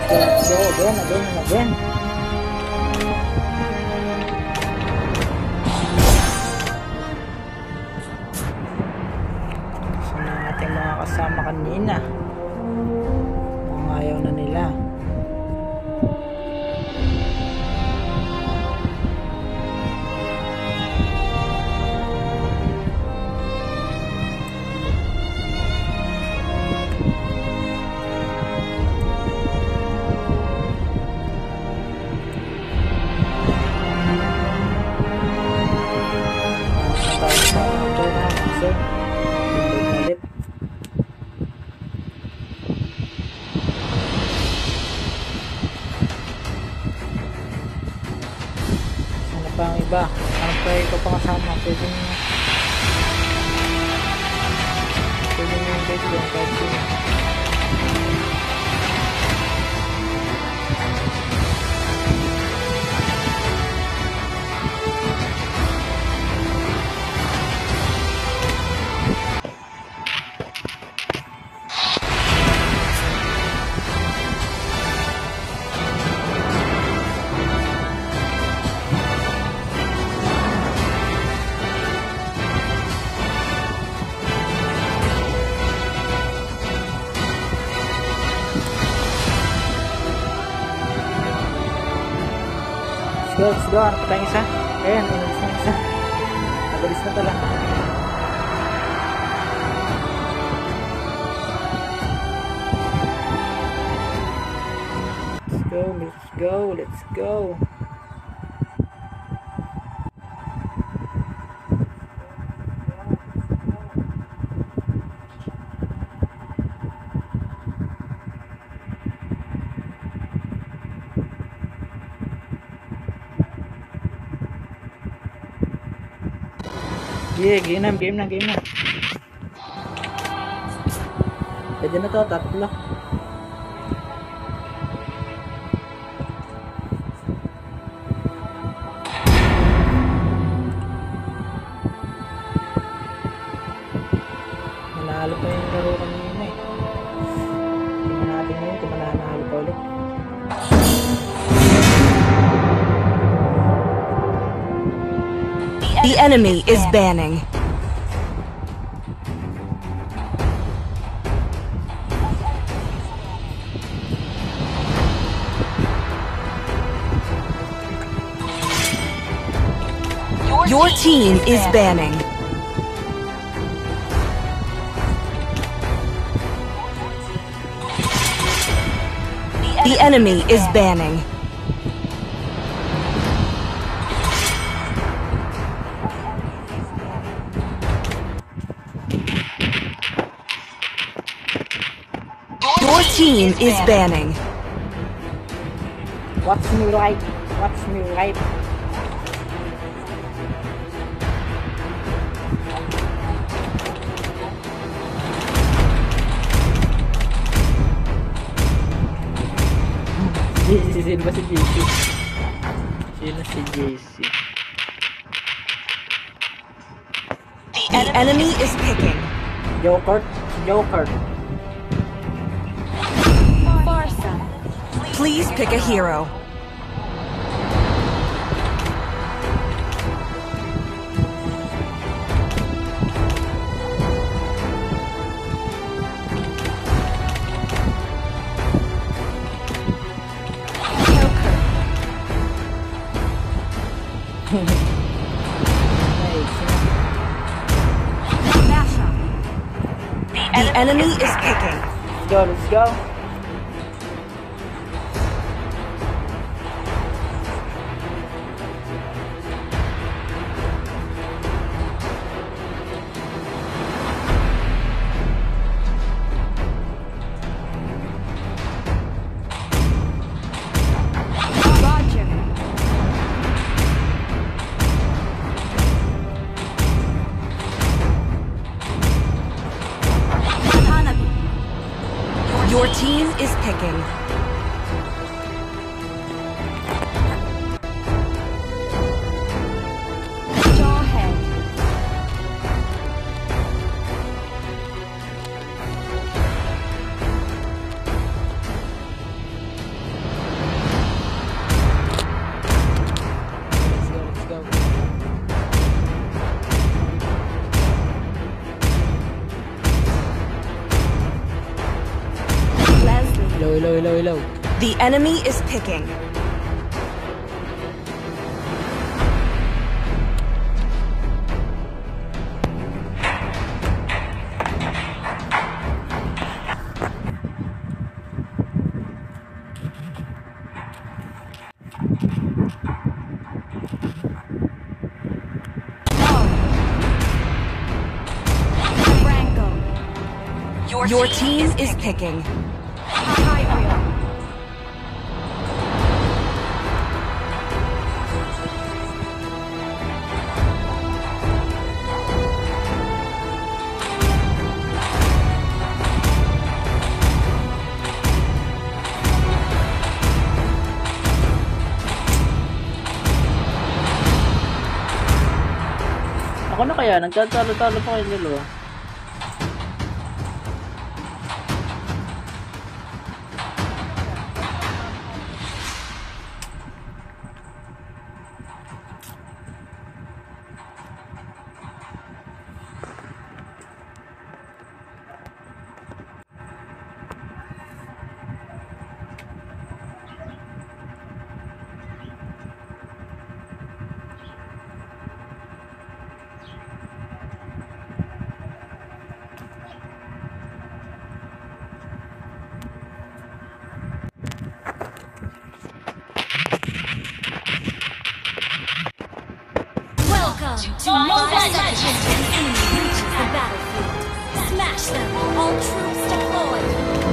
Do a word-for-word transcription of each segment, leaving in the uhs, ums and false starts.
Let's go again, again, and again. Saan ang ating mga kasama kanina? Mukhang ayaw na nila. Pa ang iba, ang try ko pa kasama, pwedeng pwedeng yung guys yung kahit sino. Let's go, ano pa tayong isa? Ayan, nagalis na isa. Nagalis na pala. Let's go, let's go, let's go. Yeah, game na, game na, game na. Pwede na to, tatlo. Manalo pa yung laro kanina eh. Tingnan natin ngayon kung mananalo pa ulit. The enemy is banning. Your team is banning. The enemy is banning. Your team is banning. Watch me right. Watch me right. Sino ba si J C? Sino si J C? The enemy is picking. Joker. Joker. Please pick a hero. The enemy is picking. Let's go, let's go. Your team is picking. Jawhead. ilaw, ilaw, ilaw. The enemy is picking. Your team is picking. Ako na kaya, nagtatalo-talo pa kayo dalawa. Welcome to Mobile Legends! An enemy reaches the battlefield. Smash them! All troops deployed!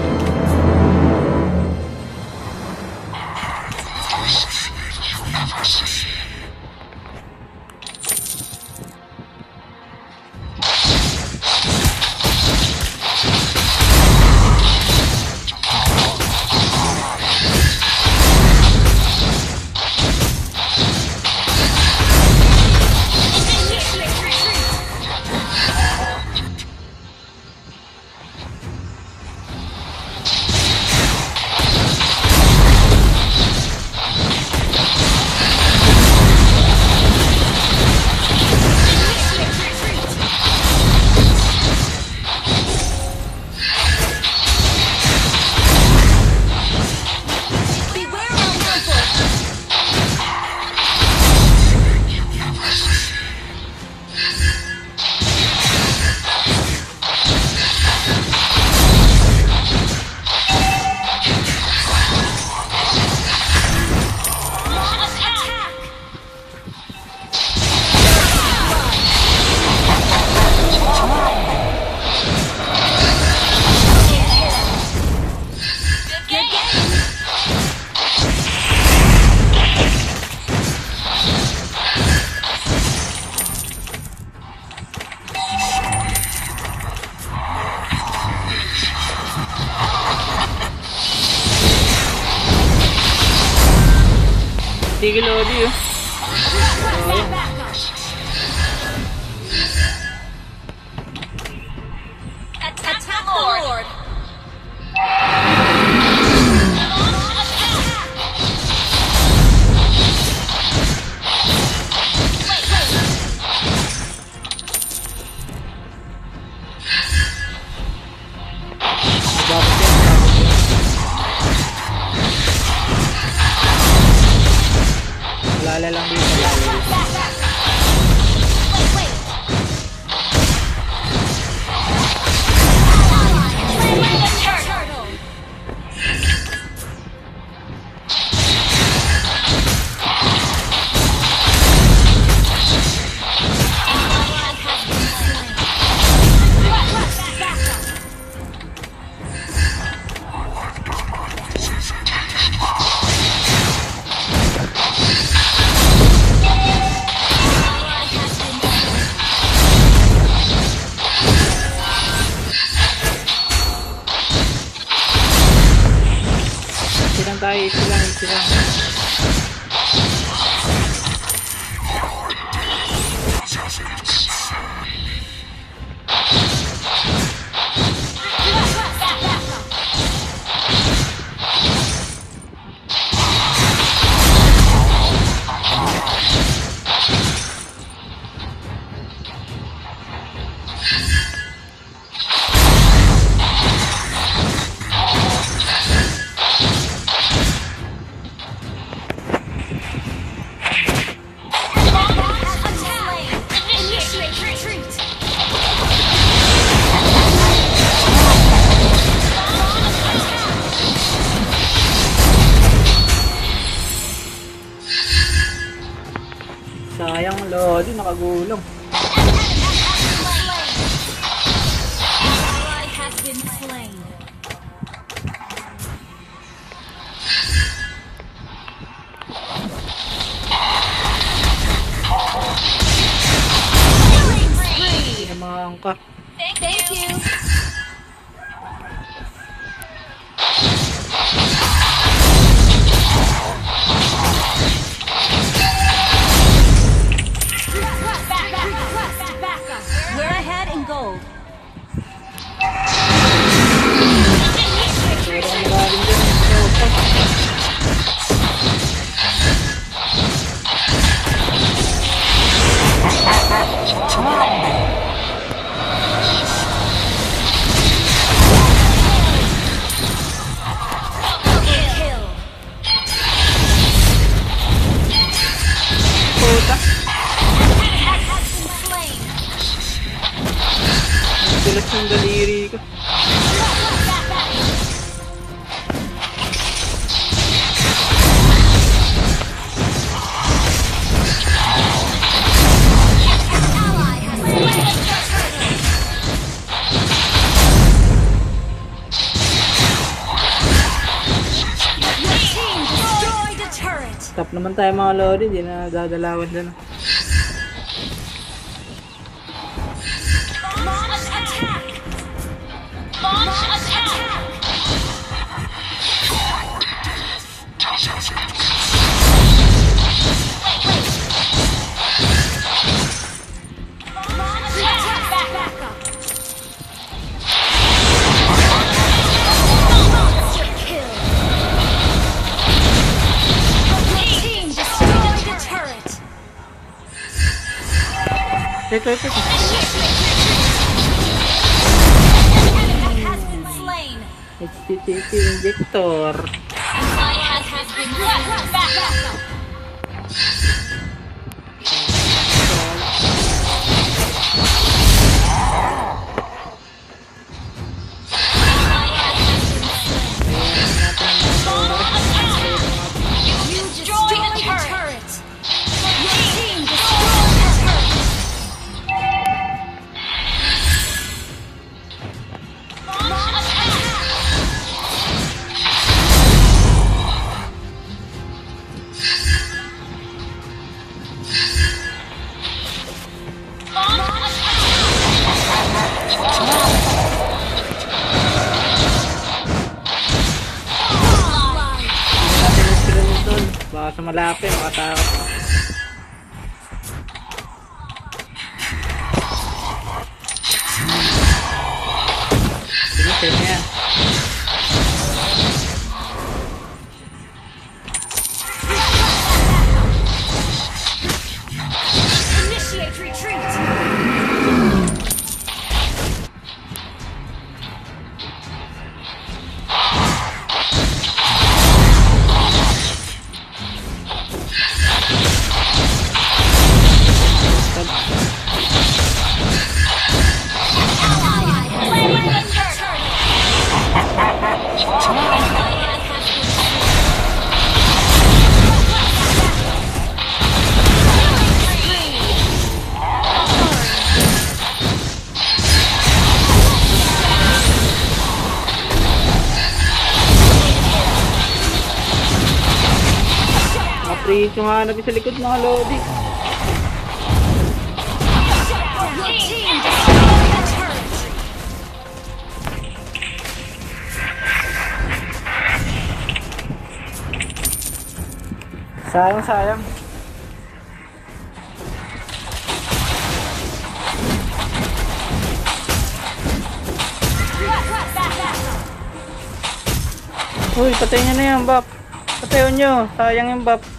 Tigil audio. Attack the Lord! Lala lang dito. Silang tayo, silang, silang. Sayang Lodi, nakagulong. Ally has been slain. Killing spree. Tinamaan ka. Thank you. We're ahead in gold. Pero ang maraming dyan. Kill. Puta. Has been slain. Ang bilis ng daliri ko. Ally has slain. Your team destroyed a turret. Stop naman tayo mga Lodi, hindi na dadalawan dyan. Launch attack. Launch attack. Launch attack. Back up. Monster kill. Your team destroyed a turret. Ito, ito, ito. Enemy has been slain. H T T P Invictor. Ally has been slain. Back up. You destroyed a turret. Your team destroyed a turret. Launch attack. Launch attack. Natin yung sila doon. Baka sa malapit, makatakot. Sige, save na yan. Initiate retreat. Ally has slain the turret. Mga-freeze yung hanap sa likod mga Lodi. Your team destroyed the turret. Sayang, sayang. Uy, patayin nyo na yan, Bap. Patayin nyo. Sayang yung Bap.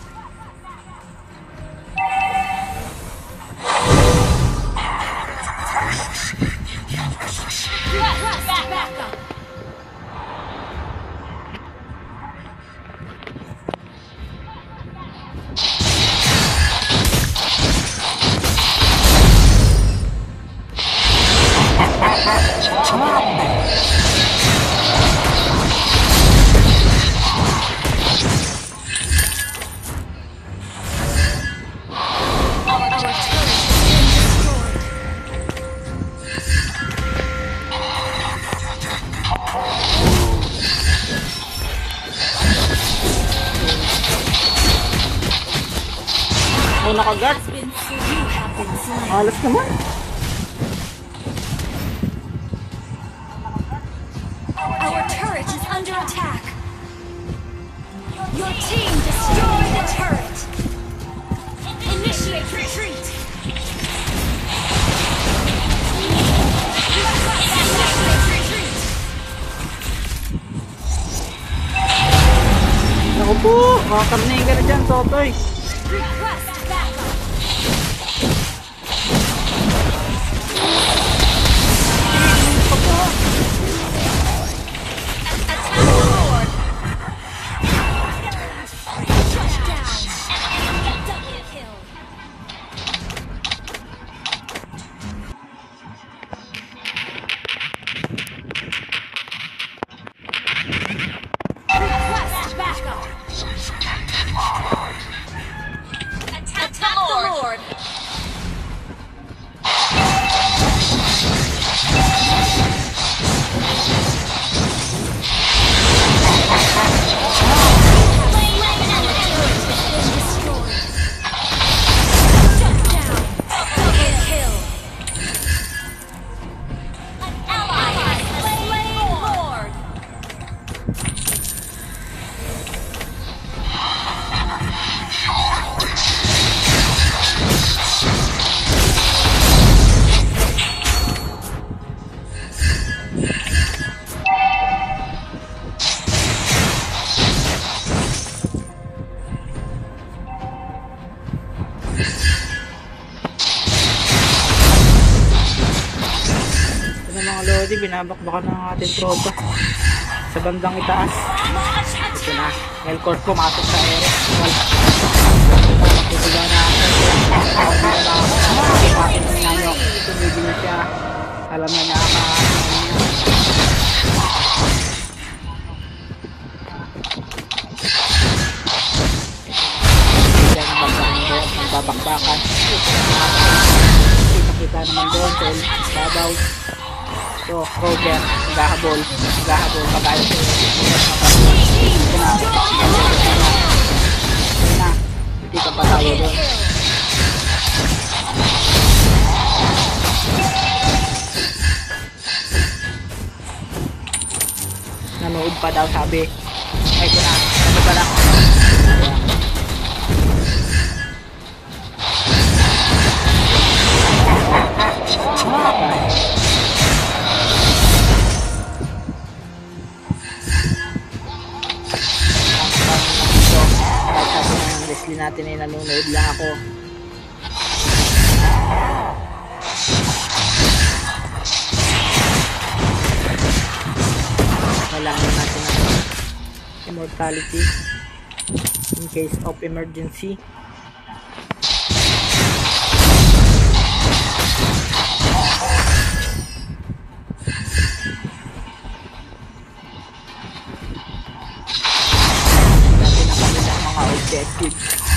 Ako nakagat. has been slain. You have been slain. Alas naman. Our turret is under attack. Your team destroyed the turret. Initiate retreat. Initiate retreat. Ako po. Makakarning ka na dyan, Totoy. Request backup. Attack the Lord. Shut down. Double kill. Request backup. Attack the Lord. Ito na mga Lodi, binabakbakan ng ating tropa sa bandang itaas. Ito na, Melkor pumasok sa ere. Well, magtutuga na ako. Bakit na nyo? Tumigil siya. Alam na niya ka. Diyan ang bandang ito, babakbakan. Kita naman doon, Tel, babaw. So, Roger, naghahabol, naghahabol, pag-ayos ko. Ito na, ito na, hindi ka pa tayo doon. Nanood pa daw, sabi. Ay, ito na, ano ba lang? Leslie natin ay nanonood lang ako. Kailangan natin ng immortality in case of emergency. Objective.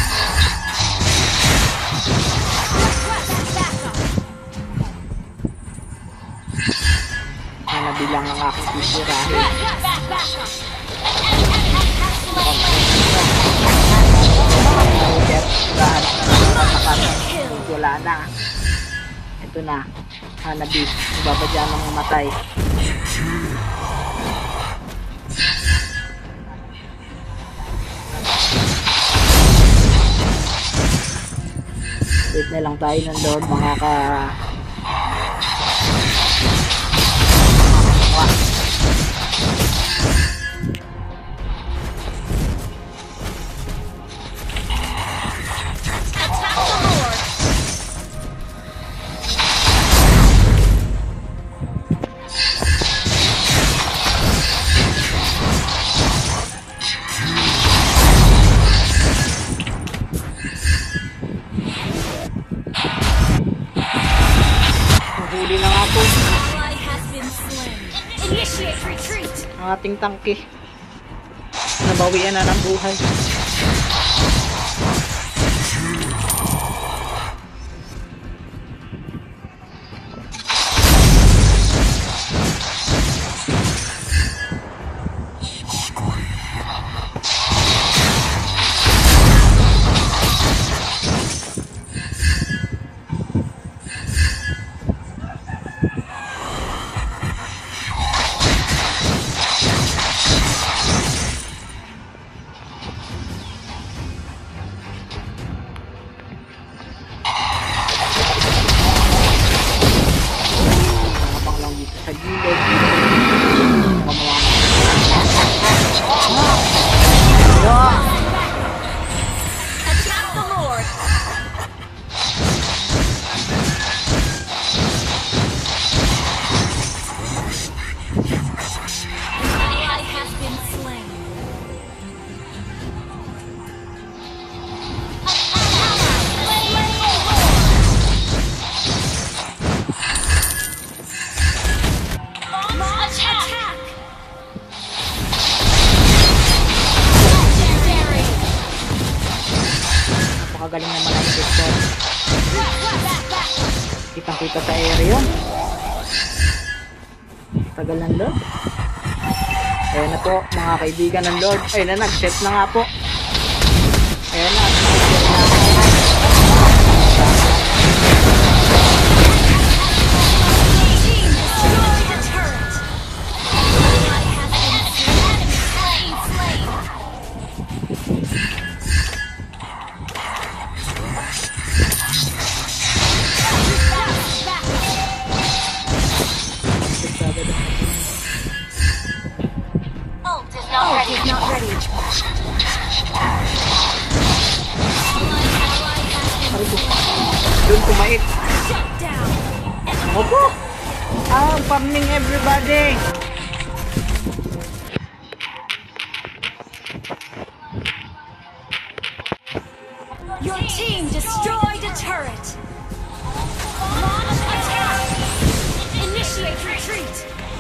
Nabilang ang aking isirahin. Wala na. Ito na. Hanabi. Babadya ng matay. Wait na lang tayo ng Lord mga ka huli na nga po ang ating tangke. Nabawian na ng buhay. napakagaling naman ang Victor. Kitang kita sa area yun. Tagal ng load. Ayan na po mga kaibigan ng load. Ayun na, nag-set na nga po. Ayan na, nag-set na. Doon kumait. Opo. Ah, farming everybody. Your team destroyed a turret. Launch attack. Initiate retreat.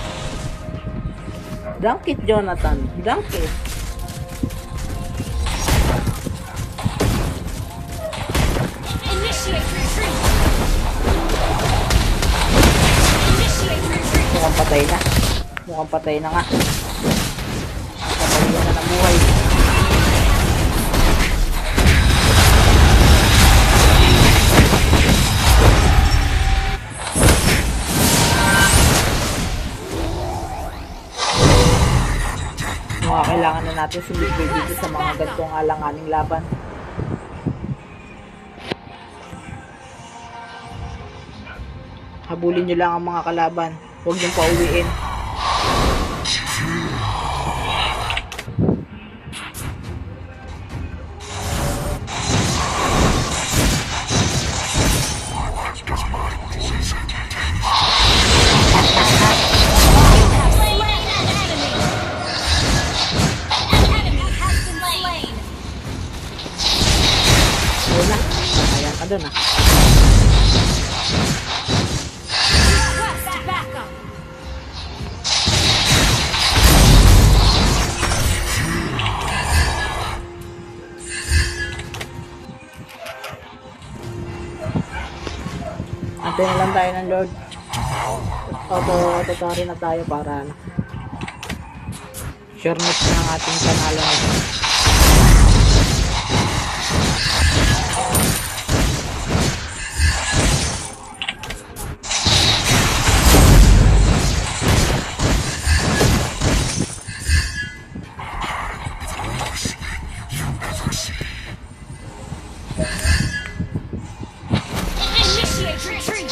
Dunk it, Jonathan. Dunk it. Initiate retreat. Initiate retreat. Mukhang patay na. Mukhang patay na nga. Patay na ng buhay. Mga kailangan na natin sumibay dito sa mga gantong alanganing laban. Habulin nyo lang ang mga kalaban. Huwag niyong pauwiin. Ayun na. Ayan ka doon ah. Antay na lang tayo ng load. Auto, auto na tayo para ano. Sureness na ang ating panalo nito. Initiate retreat.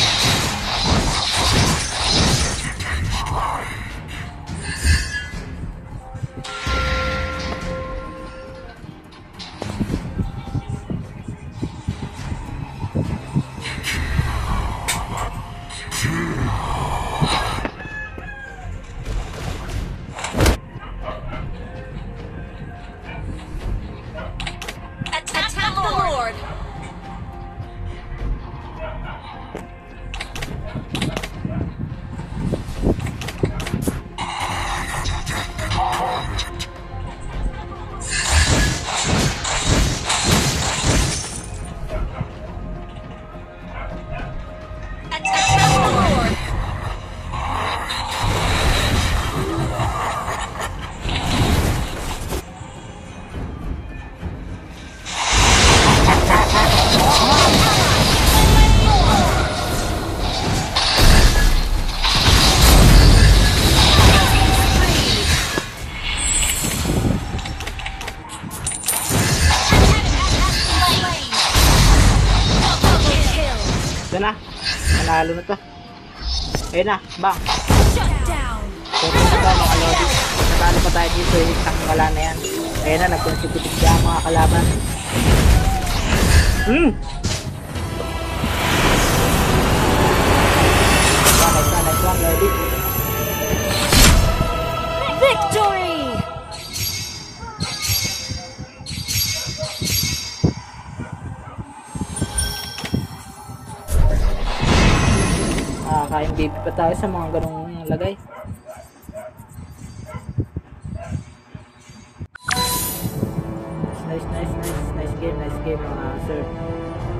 Attack the Lord. Ito na. Manalo na to. Ayun na. Bang. Shut down. Pero ito mga lodi. Natalo pa tayo dito. Isang wala na yan. Ayun na. Nagkonsiputik siya mga kalaban. Hmm. Nice one. Nice one lodi. Victory. Nakaka-M V P pa tayo sa mga ganong lagay. nice, nice, nice, nice game, nice game mga sir.